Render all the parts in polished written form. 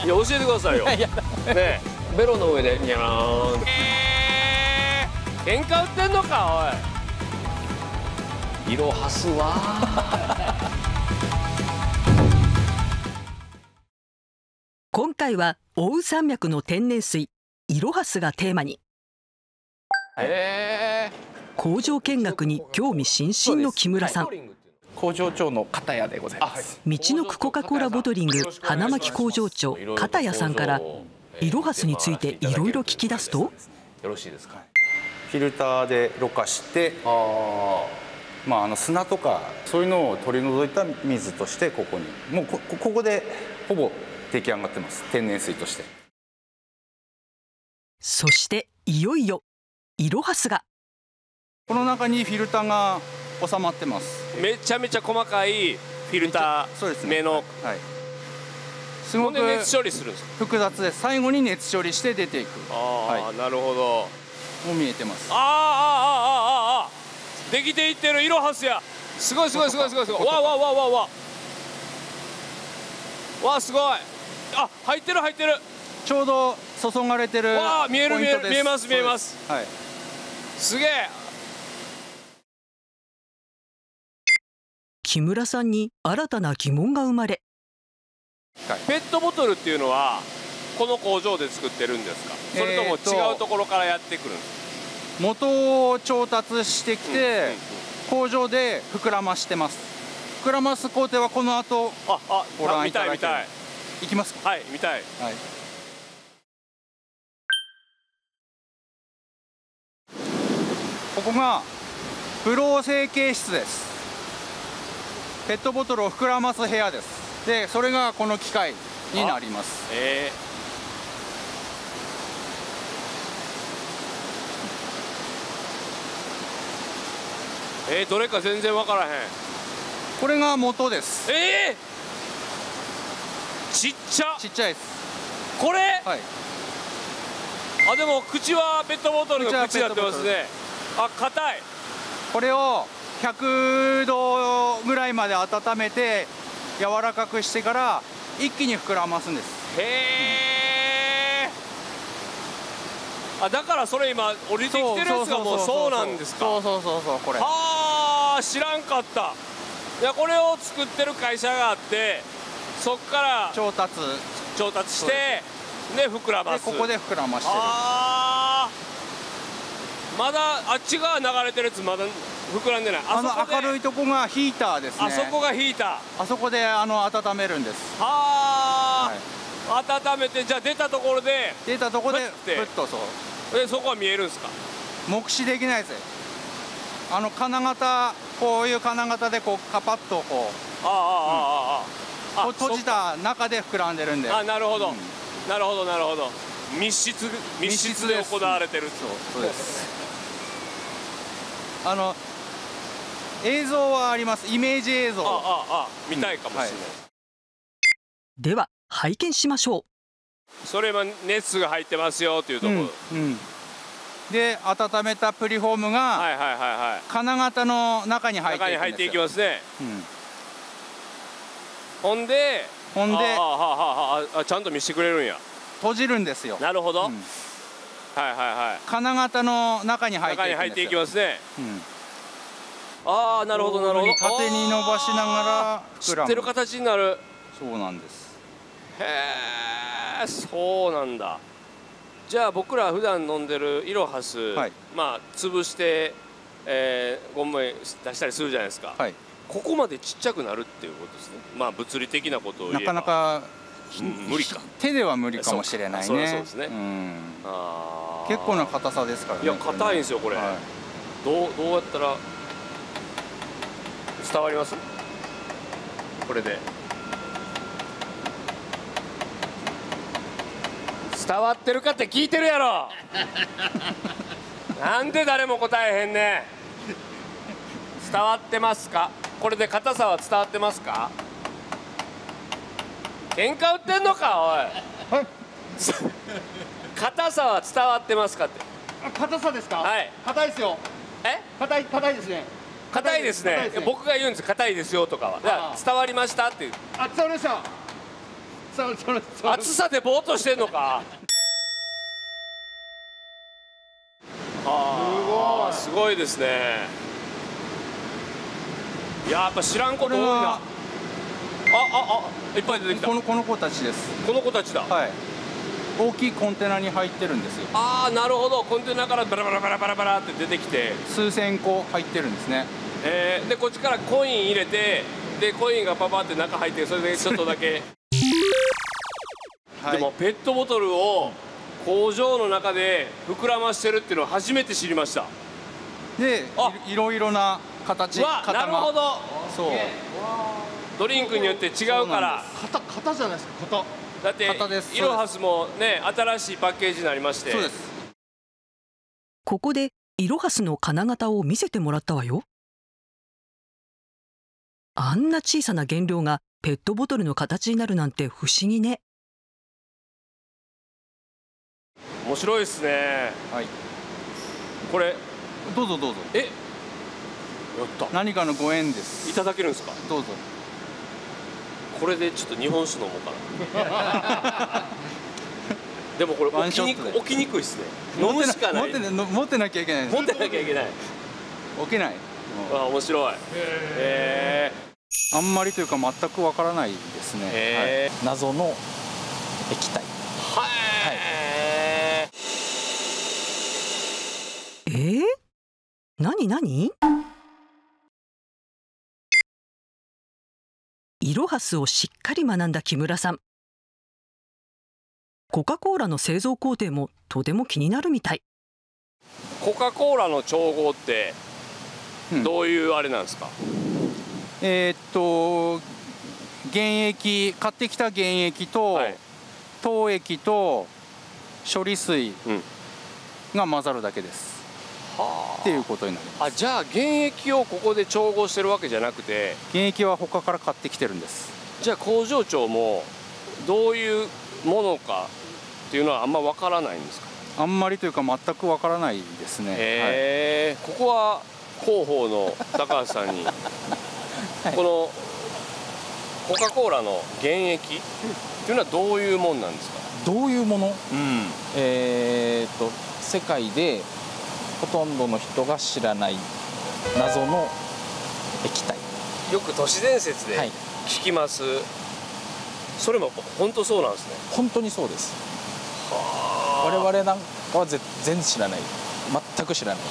いや教えてくださいよ。ねえ、ベロの上でニャーン。喧嘩売ってんのかおい。色はすわ。 今回は奥羽山脈の天然水イロハスがテーマに、工場見学に興味津々の木村さん。 工場長の片谷でございます。 道のくコカ・コーラボトリング花巻工場長片谷さんからイロハスについていろいろ聞き出すと、 よろしいですか。 フィルターでろ過して、砂とかそういうのを取り除いた水としてここにもうここでほぼ出来上がってます、天然水として。 そしていよいよイロハスがこの中にフィルターが収まってます。 めちゃめちゃ細かいフィルター目の、 すごく熱処理するんですか。 複雑です。最後に熱処理して出ていく。 なるほど。 もう見えてます。 できていってるイロハスや。すごいすごいすごいすごいすごい。わわすごい。あ、入ってる入ってる。 ちょうど注がれてる見える見える見えます見えます。 はい。 すげえ。 木村さんに新たな疑問が生まれ、 ペットボトルっていうのはこの工場で作ってるんですか、それとも違うところからやってくるんですか。 元を調達してきて工場で膨らましてます。膨らます工程はこの後ご覧いただける。 見たいいきますか。 はい、見たい。 はい、ここがブロー成形室です。ペットボトルを膨らます部屋です。でそれがこの機械になります。 どれか全然分からへん。 これが元です。 ちっちゃいです。 これ、 はい、 でも口はペットボトルの口になってますね。硬い。 これを100度ぐらいまで温めて柔らかくしてから一気に膨らますんです。 だからそれ今降りてきてるやつがもうそうなんですか。 そうこれ。 知らんかった。いや、これを作ってる会社があって、そっから調達してで膨らます。 ここで膨らましてる。 まだあっち側流れてるやつまだ膨らんでない。 明るいとこがヒーターですね。 あそこがヒーター。 あそこで温めるんです。 温めて、じゃあ出たところでふっとそこは見えるんですか。 目視できないです。金型、こういう金型でこうカパッとこう閉じた中で膨らんでるんで。 なるほど、なるほどなるほど。密室で行われてる。 そうです。映像はあります。イメージ映像。 見たいかもしれない。 では拝見しましょう。 それ今熱が入ってますよというところ。 で温めたプリフォームが金型の中に入っていきますね。ほんでちゃんと見せてくれるんや。 閉じるんですよ。 なるほど。 金型の中に入っていきますね。 なるほどなるほど。 縦に伸ばしながら膨らむ。知ってる形になる。 そうなんです。 へえ、そうなんだ。じゃあ僕ら普段飲んでるイロハス、潰してゴム出したりするじゃないですか。ここまでちっちゃくなるっていうことですね。物理的なことを言えばなかなか無理か。 手では無理かもしれないね。 そうですね。 結構な硬さですからね。 いや、硬いんですよこれ。どうやったら伝わります？これで伝わってるかって聞いてるやろ。なんで誰も答えへんねん。伝わってますか？これで硬さは伝わってますか？喧嘩売ってんのかおい。硬さは伝わってますかって。 硬さですか？ はい。 硬いですよ。硬いですね。 硬いですね。僕が言うんです。硬いですよとかは。伝わりましたっていう。 伝わりました。 暑さでぼーっとしてんのか。はあ、すごいですね。やっぱ知らんこと多いな。いっぱい出てきた。 この子たちです。 この子たちだ。 はい。大きいコンテナに入ってるんですよ。 ああ、なるほど。コンテナからバラバラバラバラバラって出てきて数千個入ってるんですね。 でこっちからコイン入れて、でコインがパパって中入って、それでちょっとだけでもペットボトルを工場の中で膨らましてるっていうのを初めて知りました。 で、いろいろな形、型が。 なるほど。 そう。 ドリンクによって違うから。 型じゃないですか。型。 だってイロハスもね、新しいパッケージになりまして。 そうです。 ここでイロハスの金型を見せてもらったわよ。あんな小さな原料がペットボトルの形になるなんて不思議ね。 面白いですね。 はい。 これどうぞどうぞ。 やった。 何かのご縁です。 いただけるんですか。 どうぞ。 これでちょっと日本酒飲もうかな。でもこれ置きにくいですね。飲むしかない。 持ってなきゃいけない。 持ってなきゃいけない。 置けない。 面白い。 あんまりというか全くわからないですね。 謎の液体。 はい。 何？イロハスをしっかり学んだ木村さん。コカ・コーラの製造工程もとても気になるみたい。 コカ・コーラの調合ってどういうあれなんですか。 原液、買ってきた原液と、糖液と処理水が混ざるだけです。っていうことになります。 じゃあ原液をここで調合してるわけじゃなくて、 原液は他から買ってきてるんです。 じゃあ工場長もどういうものかっていうのはあんまわからないんですか。 あんまりというか全くわからないですね。 ここは広報の高橋さんにこのコカ・コーラの原液っていうのはどういうもんなんですか。 どういうもの？世界でほとんどの人が知らない謎の液体。 よく都市伝説で聞きます。それも本当そうなんですね。 本当にそうです。我々なんかは全然知らない。全く知らない。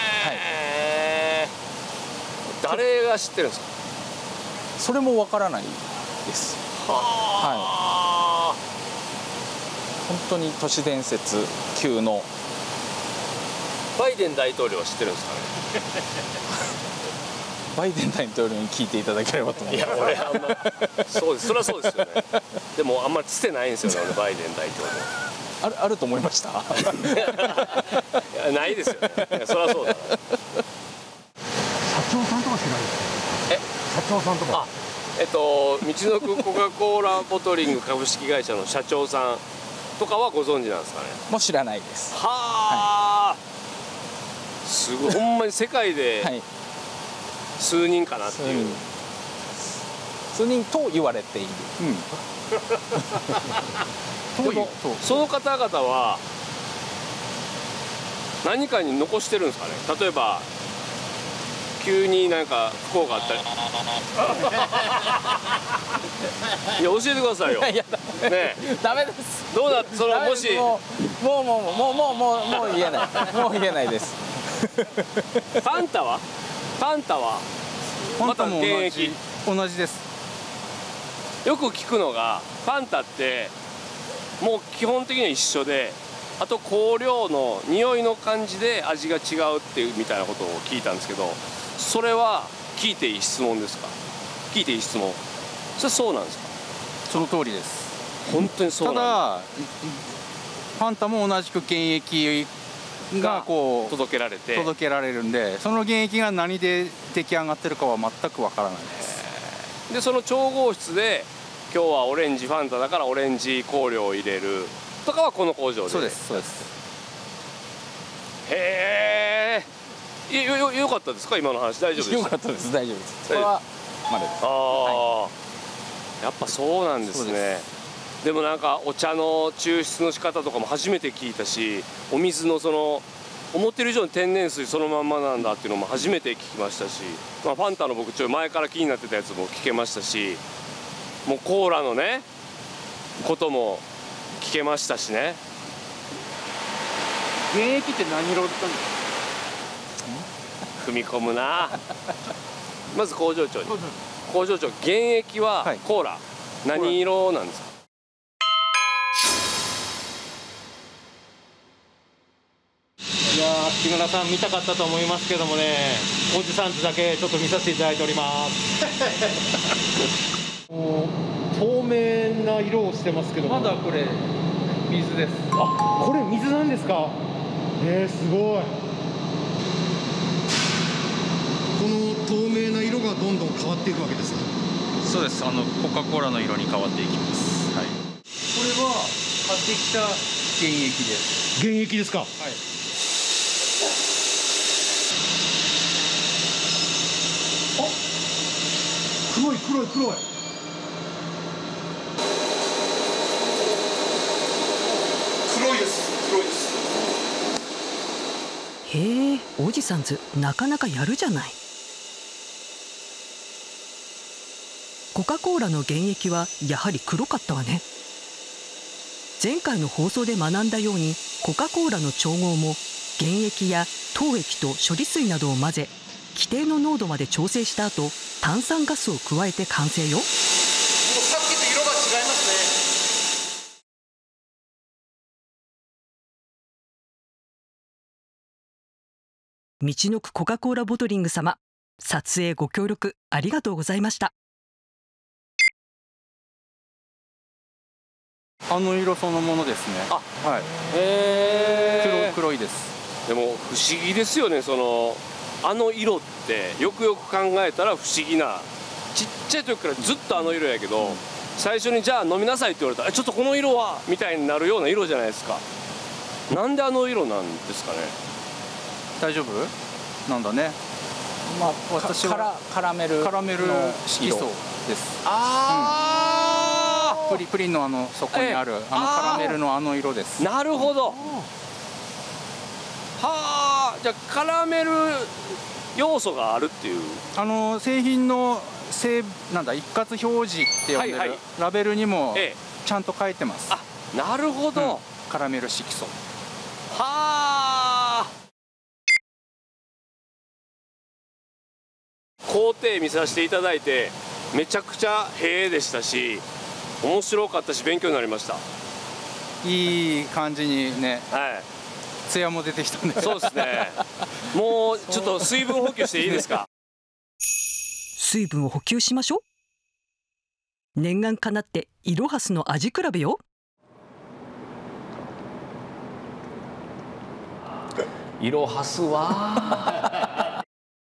誰が知ってるんですか。 それもわからないです。本当に都市伝説級の。 バイデン大統領は知ってるんですかね。 バイデン大統領に聞いていただければと思います。 いや、俺あんまそうです。それはそうですよね。でもあんまりつてないんですよね、バイデン大統領。 あると思いました。 ないですよね。そりゃそうだ。社長さんとか知らないですか。社長さんとか。 道のくコカ・コーラボトリング株式会社の社長さんとかはご存知なんですかね。 もう知らないです。 すごい、ほんまに世界で数人かなっていう。 数人と言われている。 でもその方々は何かに残してるんですかね。例えば急になんか不幸があったり。いや、教えてくださいよ。ね、 ダメです。 どうだ、そのもしもう言えない。もう言えないです。 ファンタはまた現役。 同じです。 よく聞くのがファンタってもう基本的には一緒で、あと香料の匂いの感じで味が違うっていうみたいなことを聞いたんですけど、それは聞いていい質問ですか。聞いていい質問。それそうなんですか。 その通りです。 本当にそうなんだ。 ただファンタも同じく原液がこう届けられるんで、その原液が何で出来上がってるかは全くわからないです。 でその調合室で今日はオレンジファンタだからオレンジ香料を入れるとかはこの工場で。 そうです、そうです。 へえ。よかったですか、今の話。大丈夫ですか。 よかったです、大丈夫です。それはまだです。 やっぱそうなんですね。 でもなんかお茶の抽出の仕方とかも初めて聞いたし、お水のその思ってる以上に天然水そのまんまなんだっていうのも初めて聞きましたし、まあ、ファンタの僕前から気になってたやつも聞けましたし、もうコーラのねことも聞けましたしね。 原液って何色だったんですか？ 踏み込むなまず工場長に。工場長、原液はコーラ、何色なんですか？ いやー、木村さん見たかったと思いますけどもね、おじさんだけちょっと見させていただいております透明な色をしてますけども、 まだこれ水です。 あ、これ水なんですか？すごい。この透明な色がどんどん変わっていくわけですか？ そうです。コカ・コーラの色に変わっていきます。はい。これは買ってきた原液です。 原液ですか？はい。あ、黒い。黒いです。 へえ、おじさんずなかなかやるじゃない。コカ・コーラの原液はやはり黒かったわね。前回の放送で学んだように、コカ・コーラの調合も原液や糖液と処理水などを混ぜ、規定の濃度まで調整した後、炭酸ガスを加えて完成よ。 もうさっきと色が違いますね。道のくコカ・コーラボトリング様、撮影ご協力ありがとうございました。 色そのものですね。 あ、 はい。黒いです。 でも不思議ですよね、色ってよくよく考えたら不思議な、ちっちゃい時からずっと色やけど、最初にじゃあ飲みなさいって言われたら、ちょっとこの色はみたいになるような色じゃないですか。なんで色なんですかね。 大丈夫なんだね。 まあ私はカラメル色です。プリンの底にあるカラメルの色です。 なるほど。はあ、じゃあカラメル要素があるっていう。 製品の一括表示って呼んでるラベルにもちゃんと書いてます。 あ、なるほど。 カラメル色素。 はあ。工程見させていただいてめちゃくちゃへえでしたし、面白かったし勉強になりました。 いい感じにね。 はい。 ツヤも出てきたね。 そうですね。もうちょっと水分補給していいですか？ 水分を補給しましょう。念願かなってイロハスの味比べよ。 イロハスは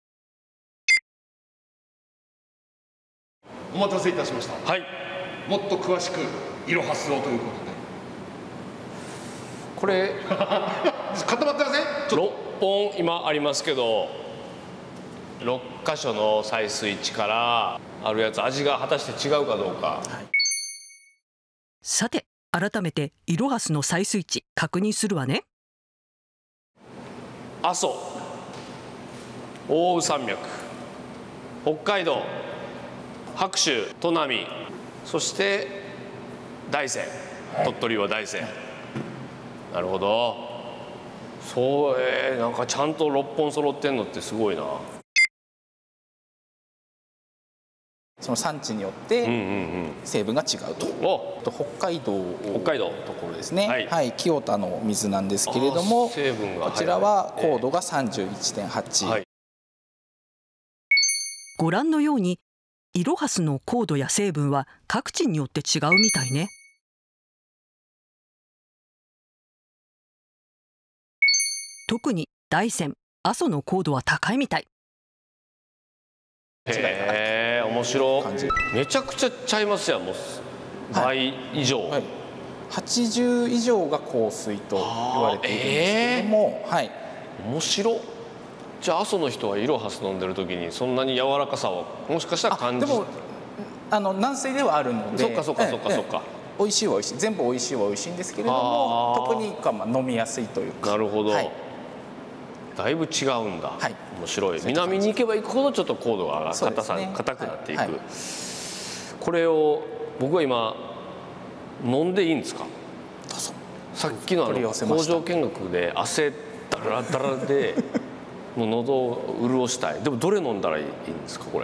お待たせいたしました。 はい。 もっと詳しくイロハスをということで。 これ固まってません？6 本今ありますけど、6箇所の採水池からあるやつ、味が果たして違うかどうか。 さて改めてイロハスの採水池確認するわね。 阿蘇、奥羽山脈、北海道、白州、砺波、そして大山、鳥取は大山。なるほど。そう、なんかちゃんと6本揃ってんのってすごいな。 その産地によって成分が違うと。北海道のところですね。はい、清田の水なんですけれども、こちらは高度が 31.8、はい、 ご覧のようにイロハスの高度や成分は各地によって違うみたいね。特に大山、阿蘇の高度は高いみたい。 へえ、面白い。めちゃくちゃちゃいますやん、もう倍以上。はい、 80以上が硬水と言われているんですけれども、はい、 面白。じゃあ阿蘇の人はイロハス飲んでる時にそんなに柔らかさをもしかしたら感じ。 でも軟水ではあるので。 そっか。 美味しいは美味しい、全部美味しいは美味しいんですけれども、特に飲みやすいというか。 なるほど、はい、だいぶ違うんだ、はい、面白い。南に行けば行くほどちょっと硬度が硬くなっていく、はいはい、これを僕は今飲んでいいんですか？ どうぞ。 さっきの工場見学で汗ダラダラでもう喉を潤したい。でもどれ飲んだらいいんですかこれ？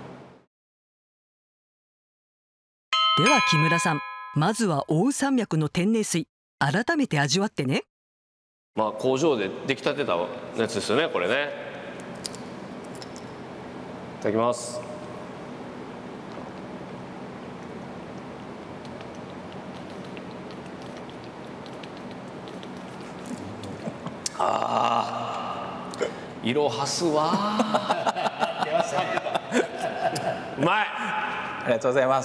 では木村さん、まずは奥羽山脈の天然水改めて味わってね。 まあ工場で出来たてたやつですよねこれね。いただきます。ああ、色はすわうまい。 ありがとうございます。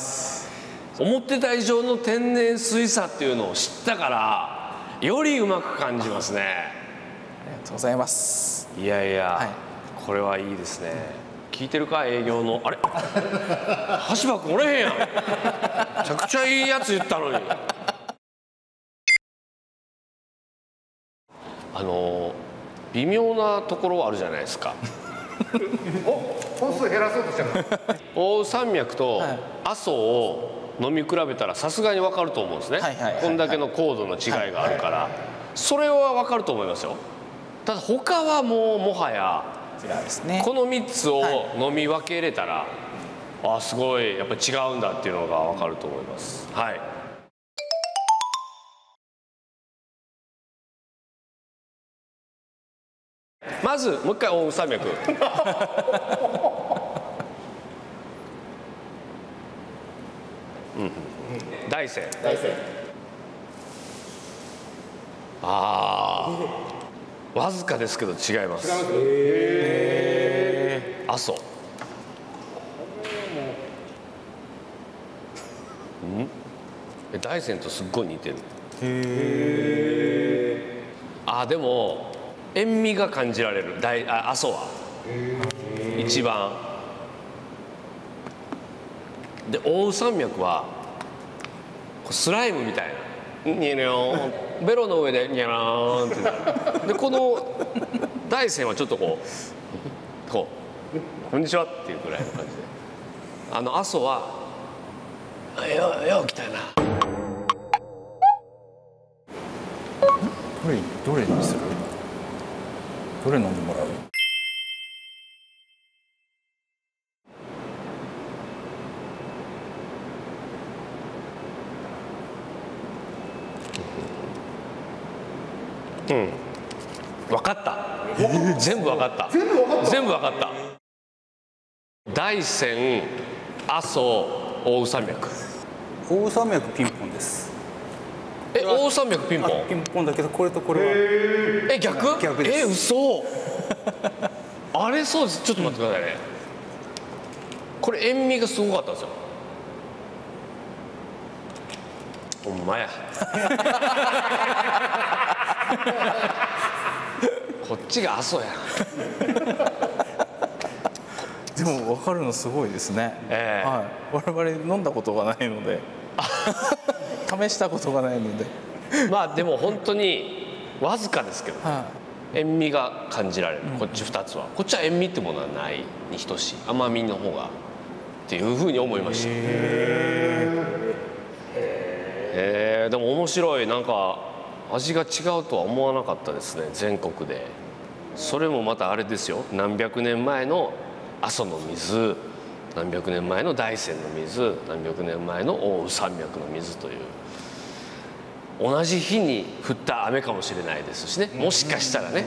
思ってた以上の天然水さっていうのを知ったからよりうまく感じますね。 ありがとうございます。 いやいや、はい、これはいいですね。聞いてるか営業の。あれ橋場君おれへんやん。めちゃくちゃいいやつ言ったのに。微妙なところあるじゃないですか。 本数減らそうとしてるの？ 奥羽山脈と阿蘇を飲み比べたらさすがに分かると思うんですね。こんだけの高度の違いがあるからそれは分かると思いますよ。ただ他はもうもはやこの3つを飲み分けれたら、あすごいやっぱり違うんだっていうのが分かると思います。はい。まずもう一回奥羽山脈。大山。ああ、わずかですけど違います。阿蘇。大山とすっごい似てる。あでも塩味が感じられる。阿蘇は一番で、奥羽山脈はスライムみたいなニャニョン、ベロの上でニャーンってなる。でこの大山はちょっとこうこんにちはっていうぐらいの感じで、阿蘇はよう来たな。 どれにする？どれ飲んでもらう？ うん、分かった。全部分かった。全部分かった。大山、阿蘇、奥羽山脈。 奥羽山脈ピンポンです。 奥羽山脈ピンポン？ ピンポンだけどこれとこれは。 逆です。嘘。あれそうです。ちょっと待ってくださいね。これ塩味がすごかったんですよ。ほんまや。こっちが阿蘇や。 でも分かるのすごいですね。はい。我々飲んだことがないので試したことがないので。 まあでも本当にわずかですけど、塩味が感じられる。こっち2つは。こっちは塩味ってものはないに等しい。甘みの方がっていうふうに思いました。でも面白い。なんか味が違うとは思わなかったですね、全国で。それもまたあれですよ、何百年前の阿蘇の水、何百年前の大山の水、何百年前の奥羽山脈の水という、同じ日に降った雨かもしれないですしね、もしかしたらね。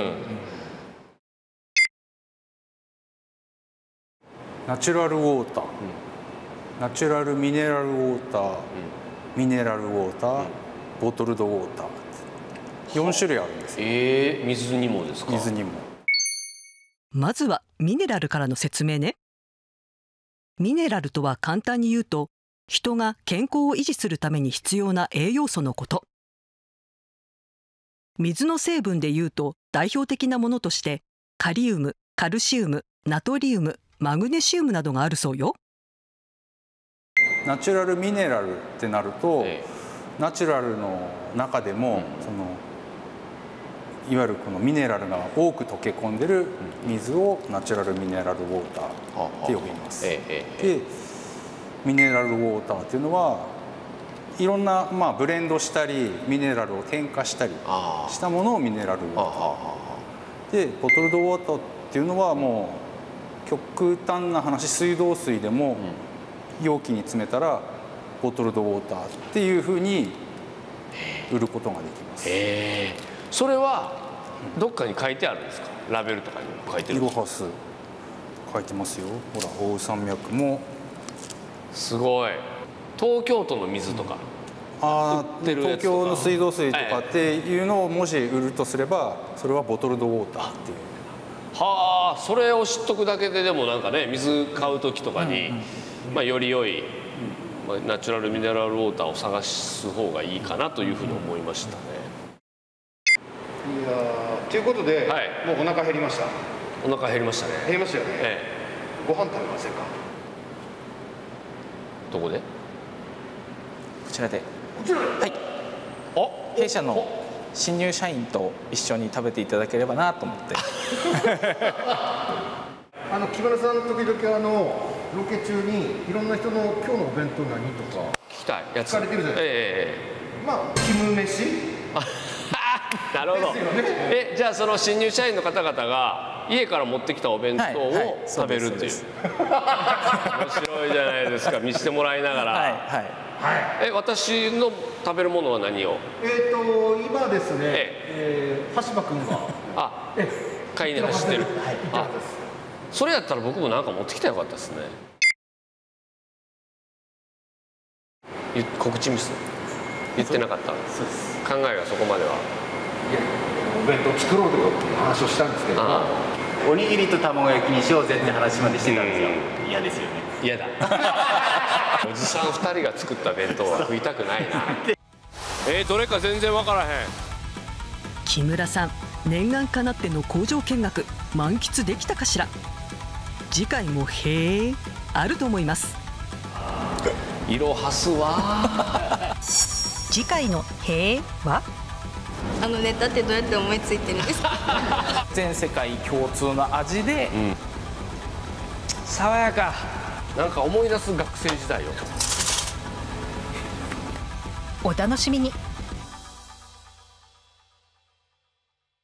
ナチュラルウォーター、ナチュラルミネラルウォーター、ミネラルウォーター、ボトルドウォーター、4種類あるんですよ。 水にもですか？ 水にも。 まずはミネラルからの説明ね。ミネラルとは簡単に言うと、人が健康を維持するために必要な栄養素のこと。水の成分で言うと代表的なものとしてカリウム、カルシウム、ナトリウム、マグネシウムなどがあるそうよ。 ナチュラルミネラルってなると、ナチュラルの中でもいわゆるこのミネラルが多く溶け込んでる水をナチュラルミネラルウォーターって呼びます。でミネラルウォーターっていうのはいろんな、ブレンドしたりミネラルを添加したりしたものをミネラルウォーターで、ボトルドウォーターっていうのはもう極端な話、水道水でも容器に詰めたらボトルドウォーターっていうふうに売ることができます。 それはどっかに書いてあるんですか？ラベルとかにも書いてる？ イロハス書いてますよ。ほら、奥羽山脈もすごい。東京都の水とか東京の水道水とかっていうのをもし売るとすれば、それはボトルドウォーターっていう。 はあ、それを知っとくだけで、でもなんかね、水買う時とかにより良いナチュラルミネラルウォーターを探す方がいいかなというふうに思いましたね。 いやということで、もうお腹減りました。 お腹減りましたね。 減りましたよね。ご飯食べませんか？ どこで？ こちらで。 こちらで。 はい。弊社の新入社員と一緒に食べていただければなと思って。 木村さん時々ロケ中にいろんな人の今日のお弁当何とか聞きたいやつ聞かれてるじゃないですか。キム飯。 なるほど。じゃあその新入社員の方々が家から持ってきたお弁当を食べるっていう。面白いじゃないですか。見せてもらいながら。私の食べるものは何を？ 今ですね、橋場君が買いに走ってる。それやったら僕もなんか持ってきたらよかったですね。告知ミス言ってなかった。 そうです。 考えがそこまでは。 いや、お弁当作ろうという話をしたんですけど、 おにぎりと卵焼きにしようぜって話までしてたんですよ。嫌ですよね。 嫌だ。おじさん2人が作った弁当は食いたくないな。どれか全然分からへん。 木村さん、念願かなっての工場見学満喫できたかしら。次回もへえあると思います。 イロハスは次回のへえは、 ネタってどうやって思いついてるんですか？ 全世界共通の味で、 爽やか。なんか思い出す学生時代よ。 お楽しみに。